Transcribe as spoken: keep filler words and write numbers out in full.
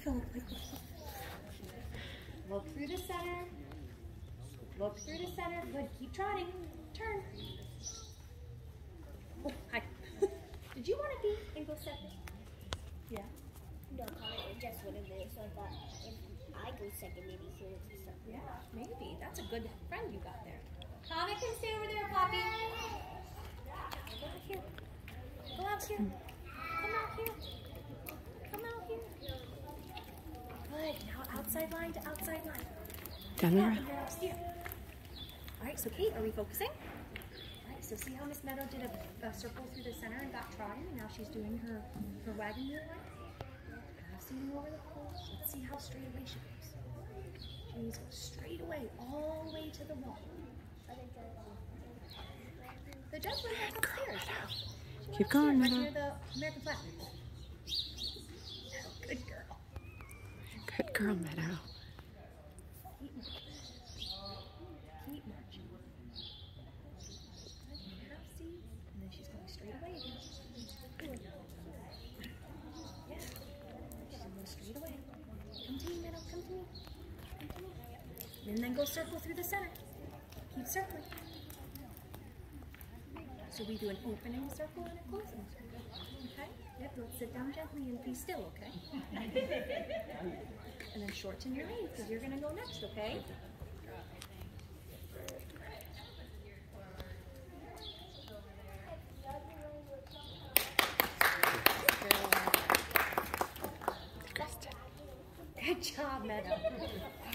go. Look through the center. Look through the center. Good. Keep trotting. Turn. Oh, hi. Did you want to be and go second? Yeah. No, Connor just what it is. So I thought if I go second, maybe he'll do something. Yeah, maybe. That's a good friend you got there. Connor can stay over there, Poppy. Go out here. Go out here. Come out here. Come out here. Good. Now outside line to outside line. Down the Yeah, road. and then upstairs. All right, so Kate, are we focusing? All right, so see how Miss Meadow did a, a circle through the center and got trotting, and now she's doing her, her wagon wheel line? Passing over the poles. Let's see how straight away she goes. She needs to go straight away, all the way to the wall. The judge went back upstairs. She Keep went going, upstairs, Meadow. right near the American flag. Good girl. Good girl, Meadow. Keep marching. Keep marching. Half C, and then she's going straight away again. Good. Yeah. She's going straight away. Come to me, Meadow. Come to me. Come to me. And then go circle through the center. Keep circling. So we do an opening circle and a closing circle. Okay? Yep, let's sit down gently and be still, okay? And then shorten your lead because you're going to go next, okay? Good job, Meadow.